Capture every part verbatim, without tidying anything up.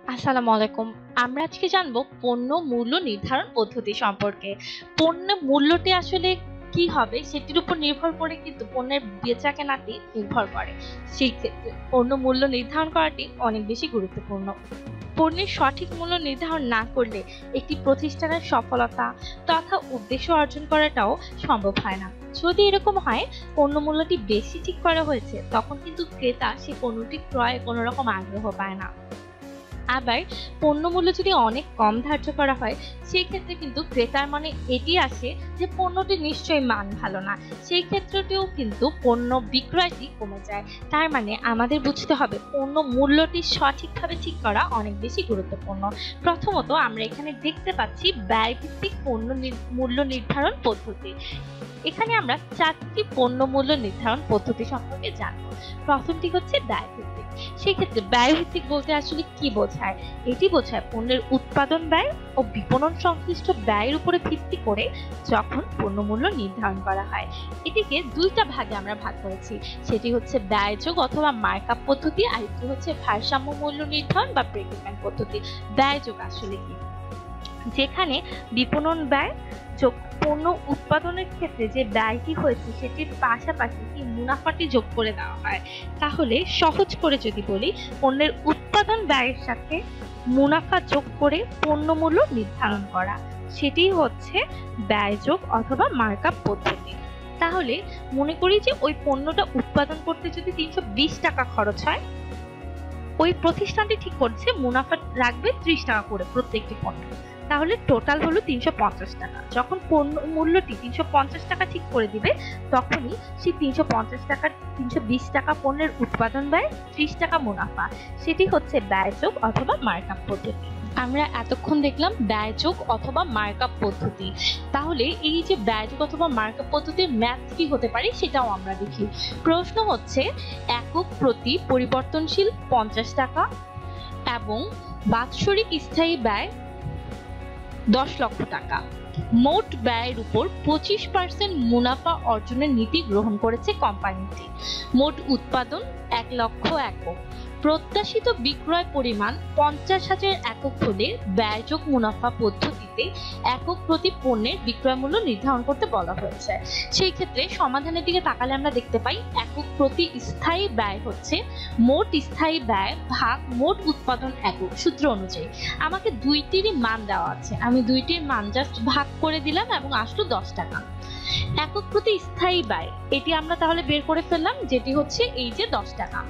আসসালামু আলাইকুম। আমরা আজকে জানবো পণ্য মূল্য নির্ধারণ পদ্ধতি সম্পর্কে। পণ্য মূল্যটি আসলে কি হবে সেটির উপর নির্ভর করে কিন্তু পণ্যের বেচাকেনাটি নির্ভর করে। সেই ক্ষেত্রে পণ্য মূল্য নির্ধারণ করাটি অনেক বেশি গুরুত্বপূর্ণ। পণ্যের সঠিক মূল্য নির্ধারণ না করলে একটি প্রতিষ্ঠানের সফলতা তথা উদ্দেশ্য অর্জন করাটাও সম্ভব হয় না। যদি এরকম হয় পণ্য মূল্যটি বেশি ঠিক করা হয়েছে, তখন কিন্তু ক্রেতা সেই পণ্যটি ক্রয়ে কোনো রকম আগ্রহ পায় না। আবার পণ্য মূল্য যদি অনেক কম ধার্য করা হয়, সেই ক্ষেত্রে কিন্তু ক্রেতার মনে এটি আসে যে পণ্যটি নিশ্চয়ই মান ভালো না, সেই ক্ষেত্রটিও কিন্তু পণ্য বিক্রয়টি কমে যায়। তার মানে আমাদের বুঝতে হবে পণ্য মূল্যটি সঠিকভাবে ঠিক করা অনেক বেশি গুরুত্বপূর্ণ। প্রথমত আমরা এখানে দেখতে পাচ্ছি ব্যয়ভিত্তিক পণ্য মূল্য নির্ধারণ পদ্ধতি। এখানে আমরা চারটি পণ্য মূল্য নির্ধারণ পদ্ধতি সম্পর্কে জানব। প্রথমটি হচ্ছে ব্যয়ভিত্তিক। সেক্ষেত্রে ব্যয়ভিত্তিক বলতে আসলে কি বোঝায়? এটি বোঝায় পণ্যের উৎপাদন ব্যয় ও বিপণন সংশ্লিষ্ট ব্যয়ের উপরে ভিত্তি করে যখন পণ্য মূল্য নির্ধারণ করা হয়। এটিকে দুইটা ভাগে আমরা ভাগ করেছি, সেটি হচ্ছে ব্যয়যোগ অথবা মার্কআপ পদ্ধতি, আর একটি হচ্ছে ভারসাম্য মূল্য নির্ধারণ বা ব্রেক ইভেন পদ্ধতি। ব্যয়যোগ আসলে কি? যেখানে বিপণন ব্যয় যোগ পণ্য উৎপাদনের ক্ষেত্রে যে ব্যয়টি হয়েছে সেটির পাশাপাশি কি মুনাফাটি যোগ করে দেওয়া হয়। তাহলে সহজ করে যদি বলি, পণ্যের উৎপাদন ব্যয়ের সাথে মুনাফা যোগ করে পণ্য মূল্য নির্ধারণ করা, সেটি হচ্ছে ব্যয়যোগ অথবা মার্কআপ পদ্ধতি। তাহলে মনে করি যে ওই পণ্যটা উৎপাদন করতে যদি তিনশো বিশ টাকা খরচ হয়, ওই প্রতিষ্ঠানটি ঠিক করছে মুনাফা রাখবে ত্রিশ টাকা করে প্রত্যেকটি পণ্য, তাহলে টোটাল হলো তিনশো পঞ্চাশ টাকা। যখন পণ্য মূল্যটি তিনশো পঞ্চাশ টাকা ঠিক করে দিবে, তখনই সেই তিনশো পঞ্চাশ টাকার তিনশো বিশ টাকা পণ্যের উৎপাদন ব্যয়, ত্রিশ টাকা মুনাফা, সেটি হচ্ছে ব্যয়যোগ অথবা মার্কআপ পদ্ধতি। আমরা এতক্ষণ দেখলাম ব্যয়যোগ অথবা মার্কআপ পদ্ধতি। তাহলে এই যে ব্যয়যোগ অথবা মার্কআপ পদ্ধতির ম্যাথ কি হতে পারে সেটাও আমরা দেখি। প্রশ্ন হচ্ছে একক প্রতি পরিবর্তনশীল পঞ্চাশ টাকা এবং বাৎসরিক স্থায়ী ব্যয় দশ লক্ষ টাকা। মোট ব্যয়ের উপর পঁচিশ পার্সেন্ট মুনাফা অর্জনের নীতি গ্রহণ করেছে কোম্পানিটি। মোট উৎপাদন এক লক্ষ একক। প্রত্যাশিত বিক্রয় পরিমাণ পঞ্চাশ হাজার একক হলে ব্যয়যোগ মুনাফা পদ্ধতিতে একক প্রতি পণ্যের বিক্রয় মূল্য নির্ধারণ করতে বলা হয়েছে। সেই ক্ষেত্রে সমাধানের দিকে তাকালে আমরা দেখতে পাই একক প্রতি স্থায়ী ব্যয় হচ্ছে মোট স্থায়ী ব্যয় ভাগ মোট উৎপাদন একক। সূত্র অনুযায়ী আমাকে দুইটিরই মান দেওয়া আছে, আমি দুইটির মান জাস্ট ভাগ করে দিলাম এবং আসলো দশ টাকা। একক প্রতি স্থায়ী ব্যয় এটি আমরা তাহলে বের করে ফেললাম, যেটি হচ্ছে এই যে দশ টাকা।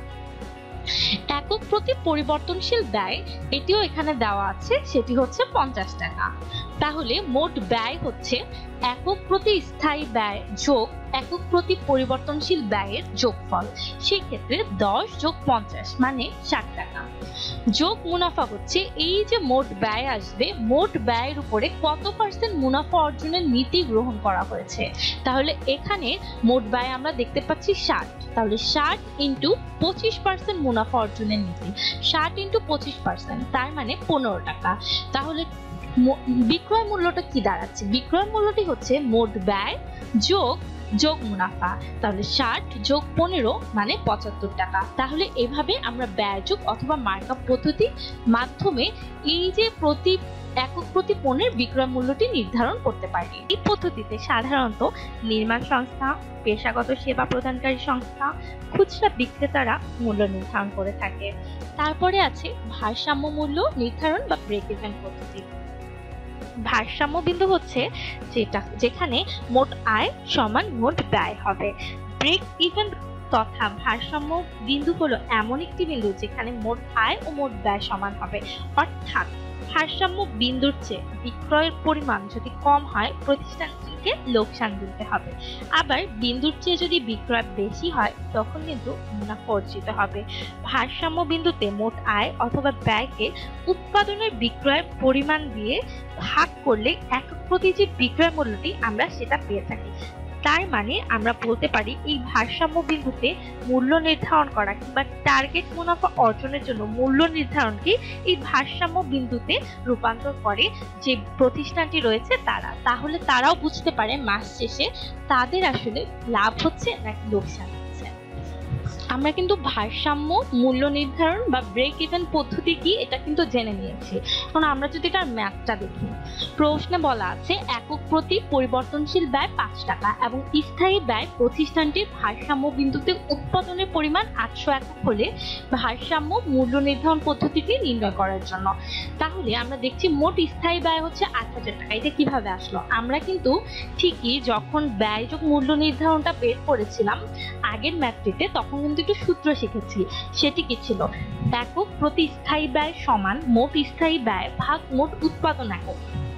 একক প্রতি পরিবর্তনশীল ব্যয় এটিও এখানে দেওয়া আছে, সেটি হচ্ছে পঞ্চাশ টাকা। তাহলে মোট ব্যয় হচ্ছে একক প্রতি স্থায়ী ব্যয় যোগ একক প্রতি পরিবর্তনশীল ব্যয়ের যোগফল। সেই ক্ষেত্রে দশ যোগ পঞ্চাশ মানে ষাট টাকা। যোগ মুনাফা হচ্ছে এই যে মোট ব্যয় আসবে, মোট ব্যয়ের উপরে কত পার্সেন্ট মুনাফা অর্জনের নীতি গ্রহণ করা হয়েছে। তাহলে এখানে মোট ব্যয় আমরা দেখতে পাচ্ছি ষাট, তাহলে ষাট ইন্টু পঁচিশ পার্সেন্ট মুনাফা অর্জনের নীতি, ষাট ইন্টু পঁচিশ পার্সেন্ট তার মানে পনেরো টাকা। তাহলে বিক্রয় মূল্যটা কি দাঁড়াচ্ছে? বিক্রয় মূল্যটি হচ্ছে মোট ব্যয় যোগ যোগ মুনাফা, তাহলে ষাট যোগ পনেরো মানে পঁচাত্তর টাকা। তাহলে এভাবে আমরা ব্যয়যোগ অথবা মার্কআপ পদ্ধতির মাধ্যমে এই যে প্রতি একক প্রতি পণ্যের বিক্রয় মূল্যটি নির্ধারণ করতে পারি। এই পদ্ধতিতে সাধারণত নির্মাণ সংস্থা, পেশাগত সেবা প্রদানকারী সংস্থা, খুচরা বিক্রেতারা মূল্য নির্ধারণ করে থাকে। তারপরে আছে ভারসাম্য মূল্য নির্ধারণ বা ব্রেক ইভেন পদ্ধতি। ভারসাম্য বিন্দু হচ্ছে যেটা যেখানে মোট আয় সমান মোট ব্যয় হবে। ব্রেক ইভেন তথা ভারসাম্য বিন্দু হলো এমন একটি বিন্দু যেখানে মোট আয় ও মোট ব্যয় সমান হবে। অর্থাৎ ভারসাম্য বিন্দুর চেয়ে বিক্রয়ের পরিমাণ যদি কম হয়, প্রতিষ্ঠানটিকে লোকসান দিতে হবে। আবার বিন্দুর চেয়ে যদি বিক্রয় বেশি হয়, তখন কিন্তু মুনাফা অর্জিত হবে। ভারসাম্য বিন্দুতে মোট আয় অথবা ব্যয়কে উৎপাদনের বিক্রয়ের পরিমাণ দিয়ে ভাগ করলে একক প্রতি যে বিক্রয় মূল্যটি আমরা সেটা পেয়ে থাকি। তার মানে আমরা বলতে পারি এই ভারসাম্য বিন্দুতে মূল্য নির্ধারণ করা কিংবা টার্গেট মুনাফা অর্জনের জন্য মূল্য নির্ধারণকে এই ভারসাম্য বিন্দুতে রূপান্তর করে যে প্রতিষ্ঠানটি রয়েছে তারা। তাহলে তারাও বুঝতে পারে মাস শেষে তাদের আসলে লাভ হচ্ছে নাকি লোকসান হচ্ছে। আমরা কিন্তু ভারসাম্য মূল্য নির্ধারণ বা ব্রেক ইভেন পদ্ধতি কি এটা কিন্তু জেনে নিয়েছি। এখন আমরা যদি তার ম্যাথটা দেখি, প্রশ্নে বলা আছে একক প্রতি পরিবর্তনশীল ব্যয় পাঁচ টাকা এবং স্থায়ী ব্যয় প্রতিষ্ঠানটির ভারসাম্য বিন্দুতে উৎপাদনের পরিমাণ আটশো একক হলে ভারসাম্য মূল্য নির্ধারণ পদ্ধতিটি নির্ণয় করার জন্য। তাহলে আমরা দেখছি মোট স্থায়ী ব্যয় হচ্ছে আট হাজার টাকা। এটা কিভাবে আসলো? আমরা কিন্তু ঠিকই যখন ব্যয় যোগ মূল্য নির্ধারণটা বের করেছিলাম আগের ম্যাথটিতে, তখন কিন্তু একটু সূত্র শিখেছি। সেটি কি ছিল? একক প্রতি স্থায়ী ব্যয় সমান মোট স্থায়ী ব্যয় ভাগ মোট উৎপাদন একক।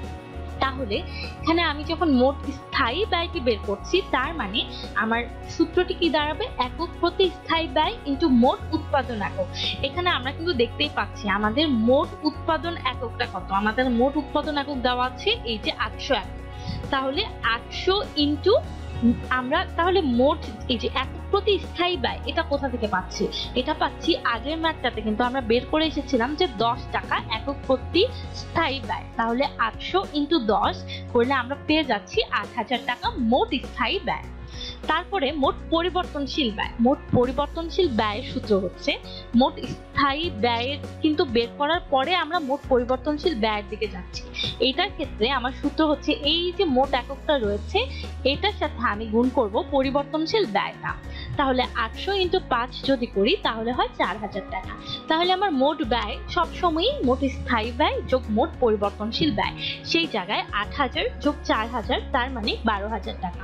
তাহলে এখানে আমি যখন মোট স্থায়ী ব্যয়টি বের করছি, তার মানে আমার সূত্রটি কি দাঁড়াবে? একক প্রতি স্থায়ী ব্যয় ইন্টু মোট উৎপাদন একক। এখানে আমরা কিন্তু দেখতেই পাচ্ছি আমাদের মোট উৎপাদন এককটা কত। আমাদের মোট উৎপাদন একক দেওয়া আছে এই যে আটশো একক। তাহলে আটশো ইন্টু আমরা তাহলে মোট এই যে একক প্রতি স্থায়ী ব্যয় এটা কোথা থেকে পাচ্ছি? এটা পাচ্ছি আগের ম্যাথটাতে কিন্তু আমরা বের করে এসেছিলাম যে দশ টাকা একক প্রতি স্থায়ী ব্যয়। তাহলে আটশো ইন্টু দশ করলে আমরা পেয়ে যাচ্ছি আট হাজার টাকা মোট স্থায়ী ব্যয়। তারপরে মোট পরিবর্তনশীল ব্যয়। মোট পরিবর্তনশীল ব্যয়ের সূত্র হচ্ছে মোট স্থায়ী ব্যয়ের কিন্তু বের করার পরে আমরা মোট পরিবর্তনশীল ব্যয়ের দিকে যাচ্ছি। এইটার ক্ষেত্রে আমার সূত্র হচ্ছে এই যে মোট এককটা রয়েছে এটার সাথে আমি গুণ করব পরিবর্তনশীল ব্যয়টা। তাহলে আটশো ইন্টু পাঁচ যদি করি তাহলে হয় চার হাজার টাকা। তাহলে আমার মোট ব্যয় সবসময়ই মোট স্থায়ী ব্যয় যোগ মোট পরিবর্তনশীল ব্যয়, সেই জায়গায় আট হাজার যোগ চার হাজার তার মানে বারো হাজার টাকা।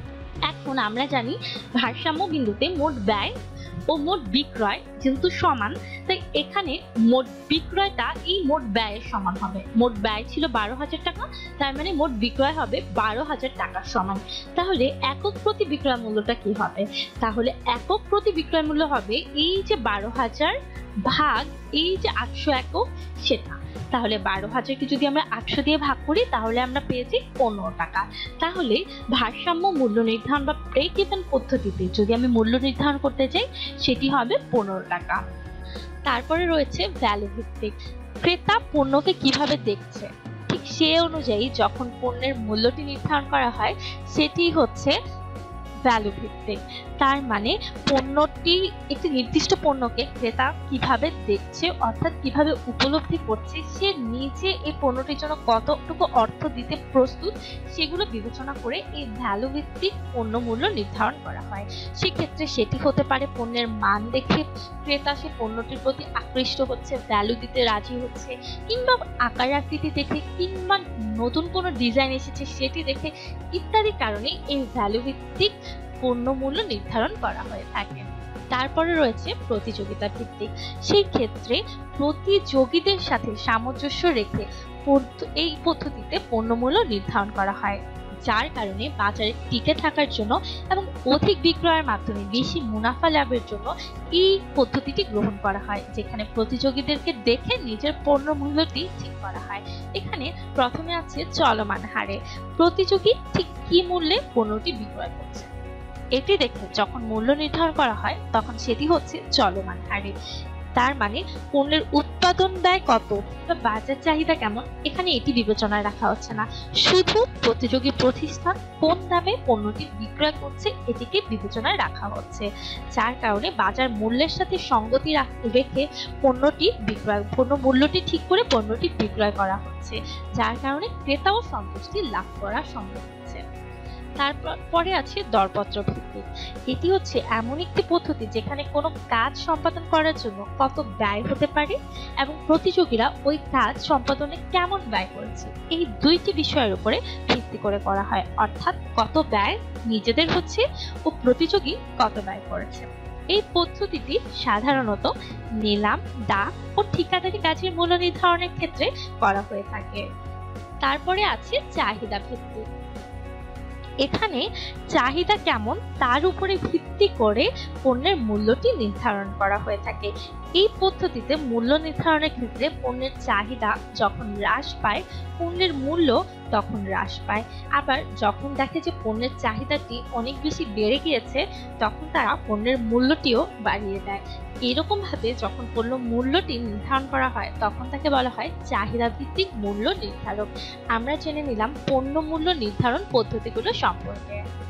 এখন আমরা জানি ভারসাম্য বিন্দুতে মোট ব্যয় ও মোট বিক্রয় যেহেতু সমান, তাই এখানে মোট বিক্রয়টা এই মোট ব্যয়ের সমান হবে। মোট ব্যয় ছিল বারো হাজার টাকা, তার মানে মোট বিক্রয় হবে বারো হাজার টাকার সমান। তাহলে একক প্রতি বিক্রয় মূল্যটা কি হবে? তাহলে একক প্রতি বিক্রয় মূল্য হবে এই যে বারো হাজার ভাগ এই যে আটশো একক সেটা। তাহলে বারো হাজারকে যদি আমরা আটশো দিয়ে ভাগ করি তাহলে আমরা পেয়েছি পনেরো টাকা। তাহলে ভারসাম্য মূল্য নির্ধারণ বা ব্রেক ইভেন পদ্ধতিতে যদি আমি মূল্য নির্ধারণ করতে চাই সেটি হবে পনেরো টাকা। তারপরে রয়েছে ভ্যালু ভিত্তিক। ক্রেতা পণ্যকে কিভাবে দেখছে ঠিক সে অনুযায়ী যখন পণ্যের মূল্যটি নির্ধারণ করা হয় সেটি হচ্ছে ভ্যালু ভিত্তিক। তার মানে পণ্যটি একটি নির্দিষ্ট পণ্যকে ক্রেতা কিভাবে দেখছে অর্থাৎ কিভাবে উপলব্ধি করছে, সে নিজে এই পণ্যটির জন্য কতটুকু অর্থ দিতে প্রস্তুত সেগুলো বিবেচনা করে এই ভ্যালু ভিত্তিক পণ্য মূল্য নির্ধারণ করা হয়। সেক্ষেত্রে সেটি হতে পারে পণ্যের মান দেখে ক্রেতা সে পণ্যটির প্রতি আকৃষ্ট হচ্ছে, ভ্যালু দিতে রাজি হচ্ছে, কিংবা আকার আকৃতি দেখে, কিংবা নতুন কোনো ডিজাইন এসেছে সেটি দেখে, ইত্যাদি কারণে এই ভ্যালু ভিত্তিক পণ্য মূল্য নির্ধারণ করা হয়ে থাকে। তারপরে রয়েছে প্রতিযোগিতা ভিত্তিক। সেই ক্ষেত্রে প্রতিযোগীদের সাথে সামঞ্জস্য রেখে এই পদ্ধতিতে পণ্য মূল্য নির্ধারণ করা হয়, যার কারণে বাজারে টিকে থাকার জন্য এবং অধিক বিক্রয়ের মাধ্যমে বেশি মুনাফা লাভের জন্য এই পদ্ধতিটি গ্রহণ করা হয়, যেখানে প্রতিযোগীদেরকে দেখে নিজের পণ্য মূল্যটি ঠিক করা হয়। এখানে প্রথমে আছে চলমান হারে। প্রতিযোগী ঠিক কি মূল্যে পণ্যটি বিক্রয় করছে এটি দেখে যখন মূল্য নির্ধারণ করা হয় তখন সেটি হচ্ছে চলমান হারে। তার মানে পণ্যের উৎপাদন ব্যয় কত বা বাজার চাহিদা কেমন এখানে এটি বিবেচনায় রাখা হচ্ছে না, শুধু প্রতিযোগী প্রতিষ্ঠান কোন দামে পণ্যটি বিক্রয় করছে এটিকে বিবেচনায় রাখা হচ্ছে, যার কারণে বাজার মূল্যের সাথে সঙ্গতি রেখে পণ্যটি বিক্রয় পণ্য মূল্যটি ঠিক করে পণ্যটি বিক্রয় করা হচ্ছে, যার কারণে ক্রেতাও সন্তুষ্টি লাভ করা সম্ভব হচ্ছে। তারপরে আছে দরপত্র ভিত্তিক। এটি হচ্ছে এমন একটি পদ্ধতি যেখানে কোনো কাজ সম্পাদন করার জন্য কত ব্যয় হতে পারে এবং প্রতিযোগীরা ওই কাজ সম্পাদনে কেমন ব্যয় করেছে এই দুইটি বিষয়ের উপরে ভিত্তি করে করা হয়, অর্থাৎ কত ব্যয় নিজেদের হচ্ছে ও প্রতিযোগী কত ব্যয় করেছে। এই পদ্ধতিটি সাধারণত নিলাম, ডাক ও ঠিকাদারি কাজের মূল্য নির্ধারণের ক্ষেত্রে করা হয়ে থাকে। তারপরে আছে চাহিদা ভিত্তিক। এখানে চাহিদা কেমন তার উপরে ভিত্তি করে পণ্যের মূল্যটি নির্ধারণ করা হয়ে থাকে। এই পদ্ধতিতে মূল্য নির্ধারণের ক্ষেত্রে পণ্যের চাহিদা যখন হ্রাস পায় পণ্যের মূল্য তখন হ্রাস পায়, আবার যখন দেখে যে পণ্যের চাহিদাটি অনেক বেশি বেড়ে গিয়েছে তখন তারা পণ্যের মূল্যটিও বাড়িয়ে দেয়। এরকম ভাবে যখন পণ্য মূল্যটি নির্ধারণ করা হয় তখন তাকে বলা হয় চাহিদা ভিত্তিক মূল্য নির্ধারক। আমরা জেনে নিলাম পণ্য মূল্য নির্ধারণ পদ্ধতিগুলো সম্পর্কে।